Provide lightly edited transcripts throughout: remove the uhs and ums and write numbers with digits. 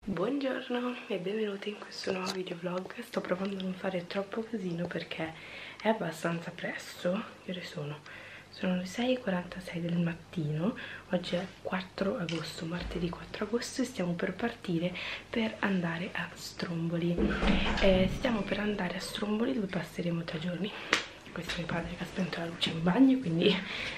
Buongiorno e benvenuti in questo nuovo videovlog. Sto provando a non fare troppo casino perché è abbastanza presto. Che ore sono? Sono le 6:46 del mattino. Oggi è 4 agosto, martedì 4 agosto, e stiamo per partire per andare a Stromboli. Stiamo per andare a Stromboli dove passeremo 3 giorni. Questo è mio padre che ha spento la luce in bagno, quindi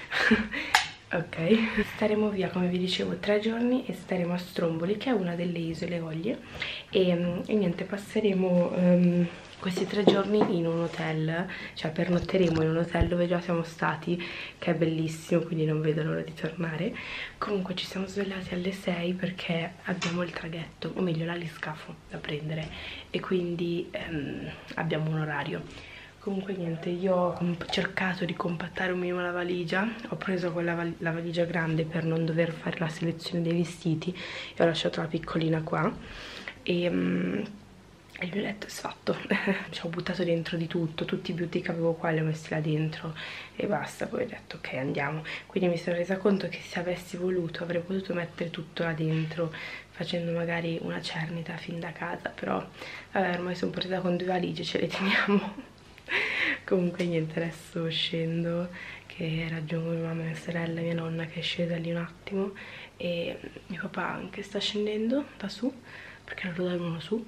ok, staremo via, come vi dicevo, 3 giorni e staremo a Stromboli, che è una delle isole Olie, e niente, passeremo questi 3 giorni in un hotel, cioè pernotteremo in un hotel dove già siamo stati, che è bellissimo, quindi non vedo l'ora di tornare. Comunque ci siamo svegliati alle 6 perché abbiamo il traghetto, o meglio l'aliscafo da prendere, e quindi abbiamo un orario. Comunque niente, io ho cercato di compattare un minimo la valigia, ho preso la valigia grande per non dover fare la selezione dei vestiti e ho lasciato la piccolina qua, e il mio letto è sfatto. Ci ho buttato dentro di tutto, tutti i beauty che avevo qua li ho messi là dentro e basta. Poi ho detto ok, andiamo. Quindi mi sono resa conto che se avessi voluto avrei potuto mettere tutto là dentro, facendo magari una cernita fin da casa, però vabbè, ormai sono partita con 2 valigie, ce le teniamo. Comunque niente, adesso scendo che raggiungo mia mamma, mia sorella e mia nonna, che è scesa lì un attimo, e mio papà anche sta scendendo da su perché loro dormono su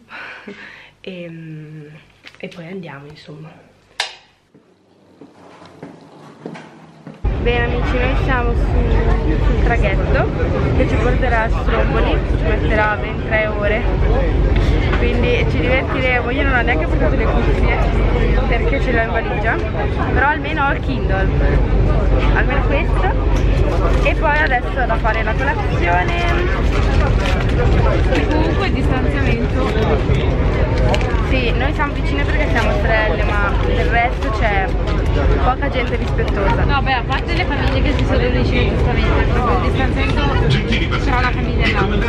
e poi andiamo, insomma. Bene amici, noi siamo sul traghetto che ci porterà a Stromboli, ci metterà ben 3 ore, quindi ci divertiremo. Io non ho neanche portato le cuffie perché ce l'ho in valigia, però almeno ho il Kindle, almeno questo, e poi adesso è da fare la colazione. Comunque il distanziamento, sì, noi siamo vicine perché siamo sorelle, ma del resto c'è poca gente rispettosa. No, beh, a parte le famiglie che si sono vicine giustamente, proprio il distanziamento c'è una famiglia enorme.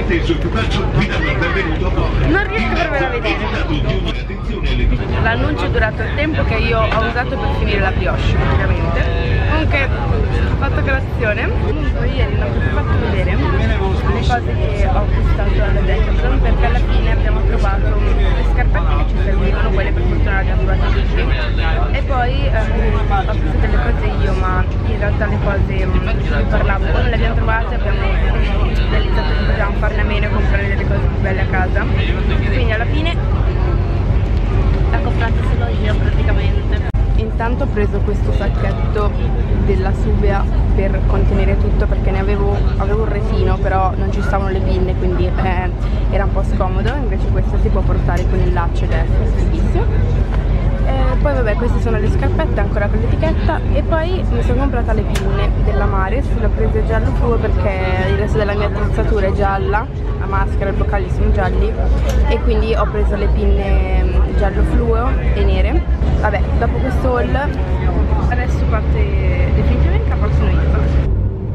Non riesco proprio a vedere. L'annuncio è durato il tempo che io ho usato per finire la brioche, praticamente. Comunque ho fatto colazione. Comunque ieri non vi ho fatto vedere le cose che ho acquistato alla Decathlon, perché alla fine abbiamo trovato le scarpette che ci servivano, quelle per fortuna le abbiamo trovate tutti, e poi ho preso delle cose io, ma in realtà le cose di cui parlavo o non le abbiamo trovate, abbiamo realizzato che potevamo farne a meno e comprare delle cose più belle a casa, quindi alla fine l'ho comprata solo io praticamente. Intanto ho preso questo sacchetto della Subea per contenere tutto, perché ne avevo un retino, però non ci stavano le pinne, quindi era un po' scomodo. Invece questo si può portare con il laccio ed è bellissimo. Poi vabbè, queste sono le scarpette ancora con l'etichetta, e poi mi sono comprata le pinne della Mares. L'ho presa giallo fluo perché il resto della mia attrezzatura è gialla, la maschera e i boccali sono gialli, e quindi ho preso le pinne giallo fluo e nere. Vabbè, dopo questo haul adesso parte definitivamente la prossima video.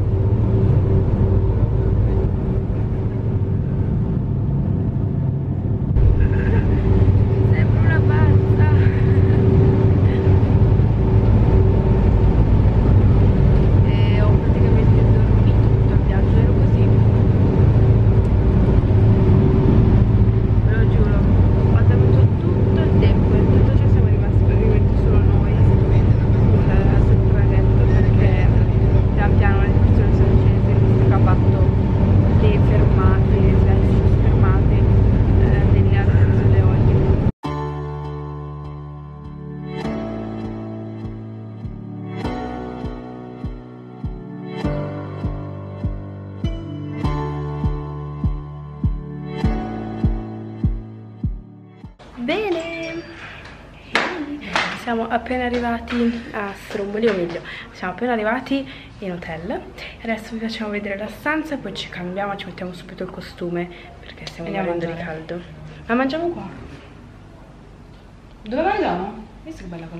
Bene, siamo appena arrivati a Stromboli, o meglio, siamo appena arrivati in hotel. Adesso vi facciamo vedere la stanza e poi ci cambiamo, ci mettiamo subito il costume perché stiamo morendo di caldo. Ma mangiamo qua? Dove mangiamo? Visto che bella quella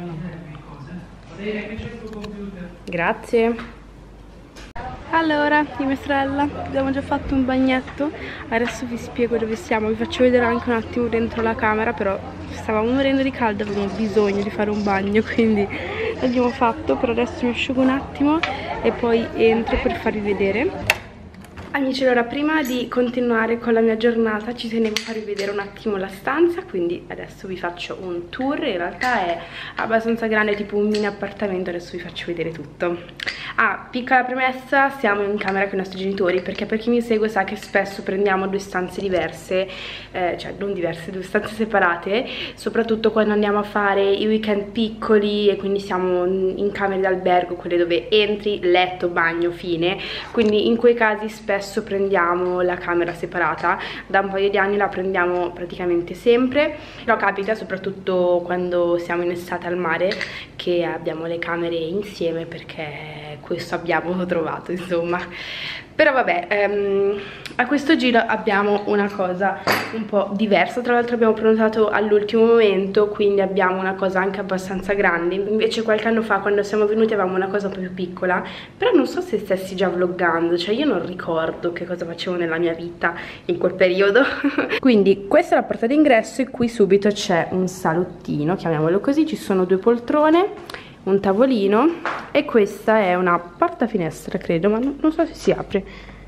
lampada. Grazie. Allora, di mia sorella, abbiamo già fatto un bagnetto, adesso vi spiego dove siamo, vi faccio vedere anche un attimo dentro la camera, però stavamo morendo di caldo, avevamo bisogno di fare un bagno, quindi l'abbiamo fatto. Per adesso mi asciugo un attimo e poi entro per farvi vedere. Amici, allora prima di continuare con la mia giornata ci tenevo a farvi vedere un attimo la stanza, quindi adesso vi faccio un tour. In realtà è abbastanza grande, tipo un mini appartamento, adesso vi faccio vedere tutto. Piccola premessa, siamo in camera con i nostri genitori, perché per chi mi segue sa che spesso prendiamo due stanze diverse, cioè non diverse, due stanze separate, soprattutto quando andiamo a fare i weekend piccoli e quindi siamo in camere d'albergo, quelle dove entri, letto, bagno, fine. Quindi in quei casi spesso prendiamo la camera separata. Da un paio di anni la prendiamo praticamente sempre, però capita soprattutto quando siamo in estate al mare che abbiamo le camere insieme, perché questo abbiamo trovato, insomma. Però vabbè, a questo giro abbiamo una cosa un po' diversa. Tra l'altro abbiamo prenotato all'ultimo momento, quindi abbiamo una cosa anche abbastanza grande. Invece qualche anno fa, quando siamo venuti, avevamo una cosa un po' più piccola. Però non so se stessi già vloggando, cioè io non ricordo che cosa facevo nella mia vita in quel periodo. Quindi questa è la porta d'ingresso e qui subito c'è un salottino, chiamiamolo così. Ci sono due poltrone, un tavolino e questa è una porta finestra, credo, ma non so se si apre.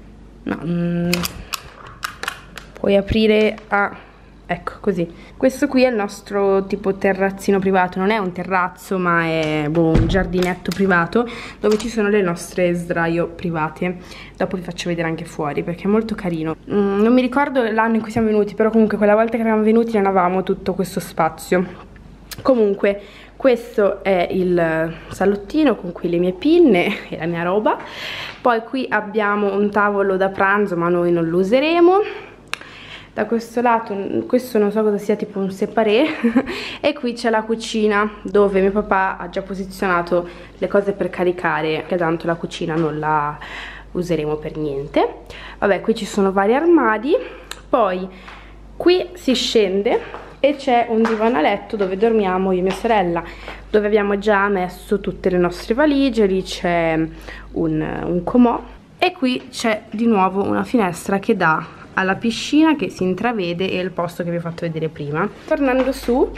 No, puoi aprire ecco così. Questo qui è il nostro tipo terrazzino privato, non è un terrazzo ma è un giardinetto privato dove ci sono le nostre sdraio private. Dopo vi faccio vedere anche fuori perché è molto carino. Non mi ricordo l'anno in cui siamo venuti, però comunque quella volta che eravamo venuti non avevamo tutto questo spazio. Comunque questo è il salottino con qui le mie pinne e la mia roba. Poi qui abbiamo un tavolo da pranzo, ma noi non lo useremo. Da questo lato, questo non so cosa sia, tipo un separé. E qui c'è la cucina dove mio papà ha già posizionato le cose per caricare, che tanto la cucina non la useremo per niente. Vabbè, qui ci sono vari armadi. Poi qui si scende e c'è un divano a letto dove dormiamo io e mia sorella, dove abbiamo già messo tutte le nostre valigie. Lì c'è un comò e qui c'è di nuovo una finestra che dà alla piscina, che si intravede, e il posto che vi ho fatto vedere prima. Tornando su,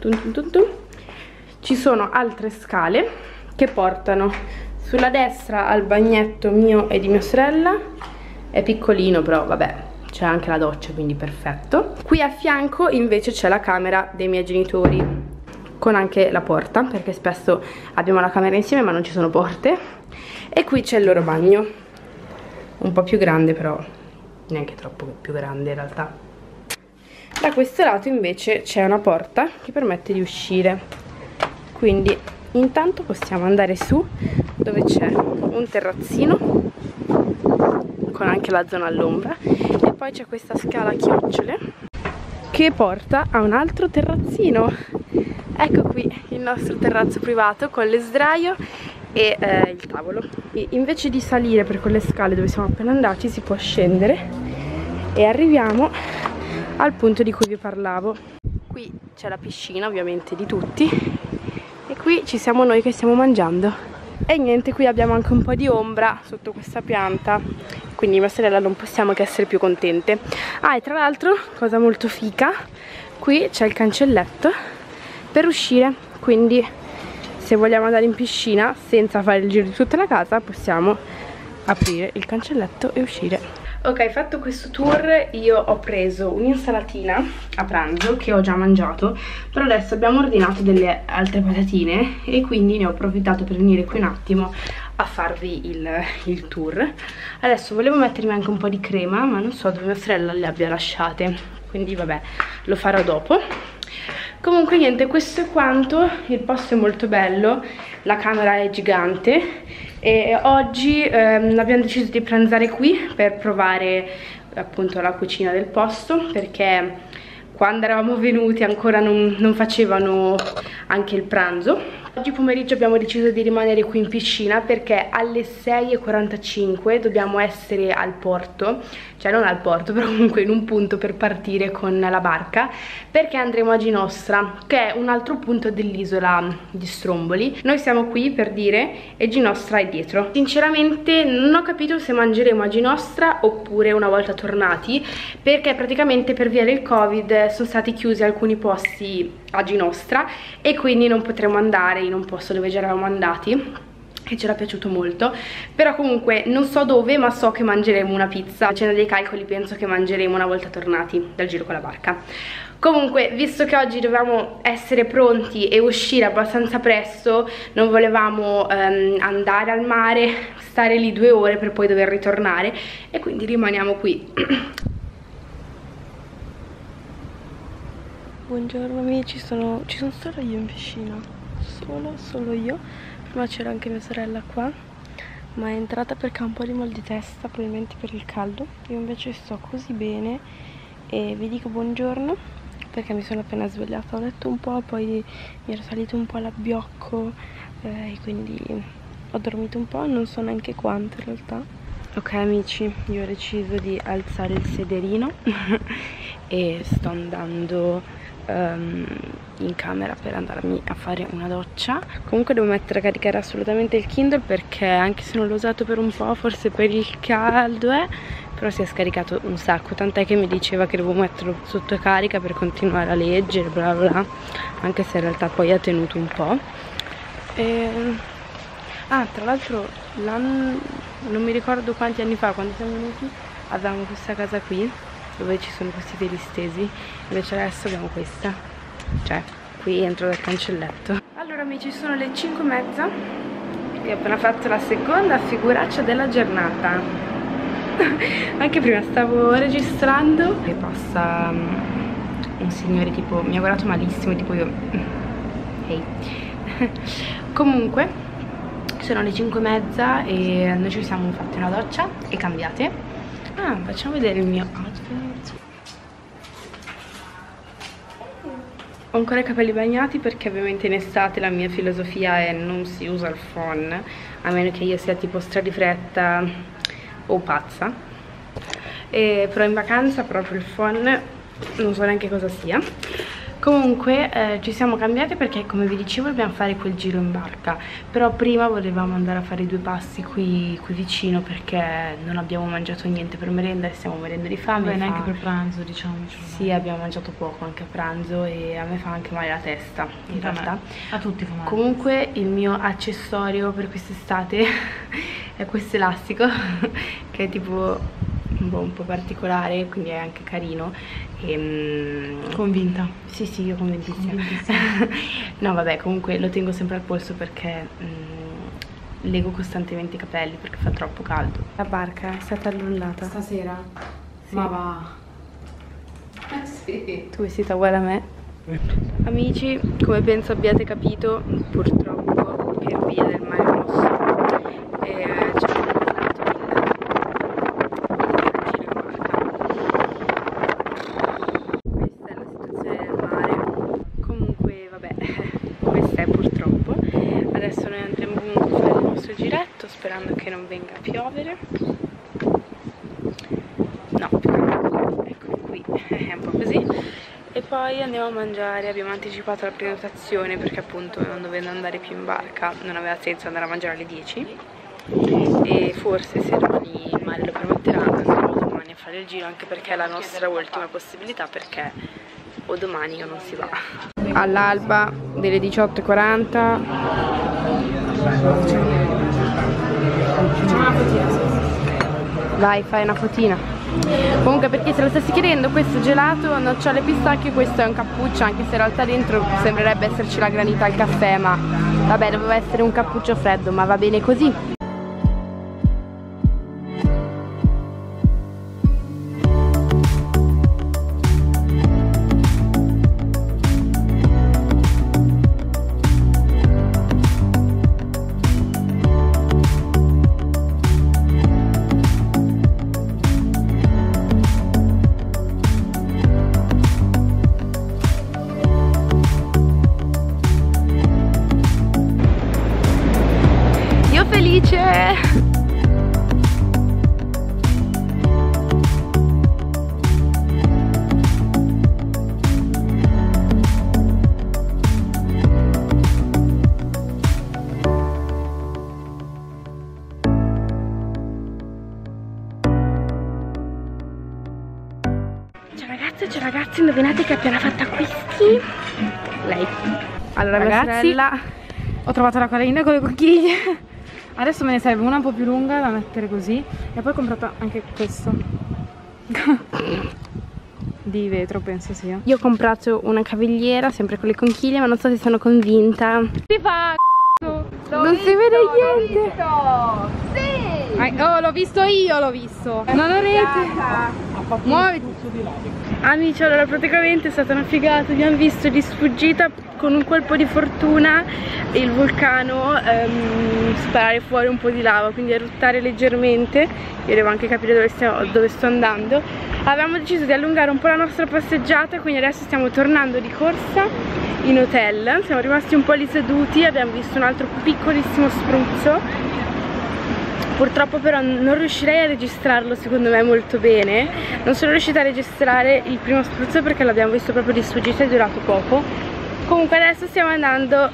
ci sono altre scale che portano sulla destra al bagnetto mio e di mia sorella. È piccolino, però vabbè, c'è anche la doccia, quindi perfetto. Qui a fianco invece c'è la camera dei miei genitori, con anche la porta, perché spesso abbiamo la camera insieme ma non ci sono porte. E qui c'è il loro bagno, un po' più grande, però neanche troppo più grande in realtà. Da questo lato invece c'è una porta che permette di uscire, quindi intanto possiamo andare su, dove c'è un terrazzino con anche la zona all'ombra, e poi c'è questa scala a chiocciole che porta a un altro terrazzino. Ecco qui il nostro terrazzo privato con le sdraio e il tavolo. E invece di salire per quelle scale dove siamo appena andati, si può scendere e arriviamo al punto di cui vi parlavo. Qui c'è la piscina ovviamente di tutti e qui ci siamo noi che stiamo mangiando. E niente, qui abbiamo anche un po' di ombra sotto questa pianta, quindi mia sorella non possiamo che essere più contente. E tra l'altro, cosa molto fica, qui c'è il cancelletto per uscire, quindi se vogliamo andare in piscina senza fare il giro di tutta la casa possiamo aprire il cancelletto e uscire. Ok, fatto questo tour io ho preso un'insalatina a pranzo che ho già mangiato, però adesso abbiamo ordinato delle altre patatine e quindi ne ho approfittato per venire qui un attimo a farvi il tour. Adesso volevo mettermi anche un po' di crema, ma non so dove mia sorella le abbia lasciate, quindi vabbè, lo farò dopo. Comunque niente, questo è quanto. Il posto è molto bello, la camera è gigante e oggi abbiamo deciso di pranzare qui per provare appunto la cucina del posto, perché quando eravamo venuti ancora non facevano anche il pranzo. Oggi pomeriggio abbiamo deciso di rimanere qui in piscina perché alle 6:45 dobbiamo essere al porto, cioè non al porto, però comunque in un punto per partire con la barca, perché andremo a Ginostra, che è un altro punto dell'isola di Stromboli. Noi siamo qui, per dire, e Ginostra è dietro. Sinceramente non ho capito se mangeremo a Ginostra oppure una volta tornati, perché praticamente per via del Covid sono stati chiusi alcuni posti a Ginostra e quindi non potremo andare in un posto dove già eravamo andati. e ci era piaciuto molto. Però comunque non so dove, ma so che mangeremo una pizza. Facendo dei calcoli penso che mangeremo una volta tornati dal giro con la barca. Comunque, visto che oggi dovevamo essere pronti e uscire abbastanza presto, non volevamo andare al mare, stare lì 2 ore per poi dover ritornare, e quindi rimaniamo qui. Buongiorno amici, ci sono solo io in piscina, solo io. Prima c'era anche mia sorella qua, ma è entrata perché ha un po' di mal di testa, probabilmente per il caldo. Io invece sto così bene e vi dico buongiorno perché mi sono appena svegliata. Ho letto un po', poi mi era salito un po' l'abbiocco e quindi ho dormito un po', non so neanche quanto in realtà. Ok amici, io ho deciso di alzare il sederino e sto andando in camera per andarmi a fare una doccia. Comunque devo mettere a caricare assolutamente il Kindle perché anche se non l'ho usato per un po', forse per il caldo però si è scaricato un sacco, tant'è che mi diceva che devo metterlo sotto carica per continuare a leggere bla bla, anche se in realtà poi ha tenuto un po'. Tra l'altro non mi ricordo quanti anni fa, quando siamo venuti, avevamo questa casa qui dove ci sono questi teli stesi, invece adesso abbiamo questa, cioè qui entro dal cancelletto. Allora amici, sono le 5:30 e ho appena fatto la seconda figuraccia della giornata. Anche prima stavo registrando e passa un signore, tipo mi ha guardato malissimo, tipo io hey. Comunque sono le 5:30 e noi ci siamo fatti una doccia e cambiate. Facciamo vedere il mio outfit. Ho ancora i capelli bagnati perché ovviamente in estate la mia filosofia è non si usa il phon, a meno che io sia tipo stra di fretta o pazza. Però in vacanza proprio il phon non so neanche cosa sia. Comunque ci siamo cambiate perché, come vi dicevo, dobbiamo fare quel giro in barca. Però prima volevamo andare a fare 2 passi qui vicino perché non abbiamo mangiato niente per merenda e stiamo morendo di fame. Beh, neanche per pranzo, diciamoci. Sì, abbiamo mangiato poco anche a pranzo e a me fa anche male la testa, in realtà. A tutti fa male. Comunque il mio accessorio per quest'estate è questo elastico che è tipo un po' particolare, quindi è anche carino. Convinta? Sì, io convintissima. No vabbè, comunque lo tengo sempre al polso perché lego costantemente i capelli perché fa troppo caldo. La barca è stata annullata Stasera? Sì. Ma va. Sì. Tu vestita uguale a me. Amici, come penso abbiate capito, purtroppo per via del mare rosso ci hanno annullato il giro in barca. Questa è la situazione del mare. Comunque vabbè, questa è purtroppo. Adesso noi andremo comunque a fare il nostro giretto sperando che non venga a piovere. No, ecco qui è un po' così. E poi andiamo a mangiare. Abbiamo anticipato la prenotazione perché appunto non dovendo andare più in barca non aveva senso andare a mangiare alle 10. E forse se domani il mare lo permetterà andremo domani a fare il giro, anche perché è la nostra ultima possibilità, perché o domani o non si va. All'alba delle 18:40 vai, fai una fotina. Comunque, per chi se lo stesse chiedendo, questo gelato nocciole e pistacchio, questo è un cappuccio, anche se in realtà dentro sembrerebbe esserci la granita al caffè, ma vabbè, doveva essere un cappuccio freddo, ma va bene così. Felice! Ciao ragazzi, indovinate che ha appena fatto acquisti? Lei. Allora, ragazzi, mia sorella, ho trovato la colina con le conchiglie. Adesso me ne serve una un po' più lunga da mettere così. E poi ho comprato anche questo. Di vetro penso sia. Io ho comprato una cavigliera, sempre con le conchiglie, ma non so se sono convinta. Si fa Non si vede niente. sì. Oh, l'ho visto io, l'ho visto. Non ho rete. Muoviti. Amici, allora praticamente è stata una figata. Abbiamo visto di sfuggita, con un colpo di fortuna, il vulcano sparare fuori un po' di lava, quindi eruttare leggermente. Io devo anche capire dove sto andando. Avevamo deciso di allungare un po' la nostra passeggiata, quindi adesso stiamo tornando di corsa in hotel. Siamo rimasti un po' lì seduti, abbiamo visto un altro piccolissimo spruzzo. Purtroppo però non riuscirei a registrarlo secondo me molto bene. Non sono riuscita a registrare il primo spruzzo perché l'abbiamo visto proprio di sfuggita e è durato poco. Comunque adesso stiamo andando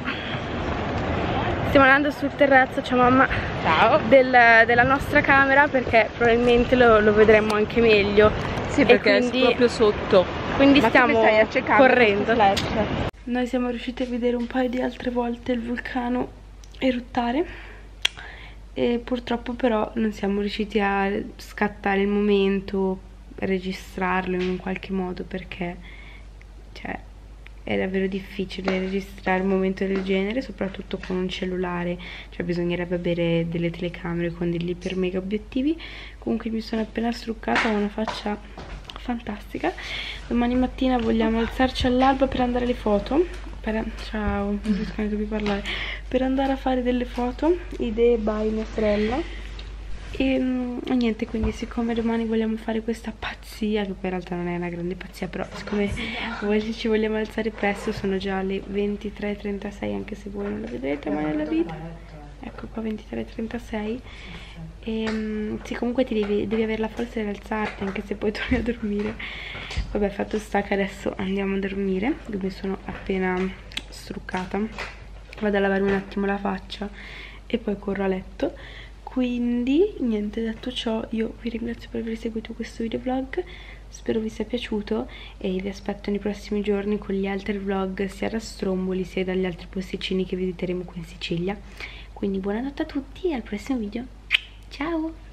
sul terrazzo, ciao mamma, ciao, della nostra camera, perché probabilmente lo vedremo anche meglio. Sì, perché quindi, è proprio sotto. Quindi stiamo correndo. Noi siamo riusciti a vedere un paio di altre volte il vulcano eruttare. E purtroppo però non siamo riusciti a scattare il momento, registrarlo in un qualche modo, perché cioè è davvero difficile registrare un momento del genere, soprattutto con un cellulare, cioè bisognerebbe avere delle telecamere con degli iper mega obiettivi. Comunque mi sono appena struccata, ho una faccia fantastica. Domani mattina vogliamo alzarci all'alba per andare alle foto. Ciao, non riesco neanche più a parlare. Per andare a fare delle foto, idee by mia sorella. E niente, quindi siccome domani vogliamo fare questa pazzia, che poi in realtà non è una grande pazzia, però siccome ci vogliamo alzare presto, sono già le 23:36, anche se voi non lo vedrete mai nella vita. Ecco qua 23:36. E sì, comunque devi avere la forza di alzarti, anche se poi torni a dormire. Vabbè, fatto sta che adesso andiamo a dormire. Io mi sono appena struccata, vado a lavare un attimo la faccia e poi corro a letto. Quindi niente, detto ciò, io vi ringrazio per aver seguito questo videovlog, spero vi sia piaciuto e vi aspetto nei prossimi giorni con gli altri vlog sia da Stromboli sia dagli altri posticini che visiteremo qui in Sicilia. Quindi buonanotte a tutti e al prossimo video, ciao!